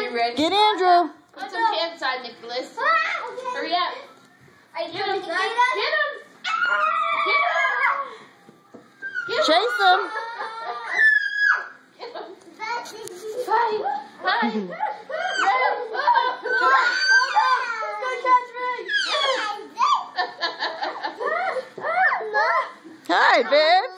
you ready? Get Andrew. Put some pants inside, Nicholas. Hurry up. Get him. Get him. Chase him. Hi. Hi, bitch.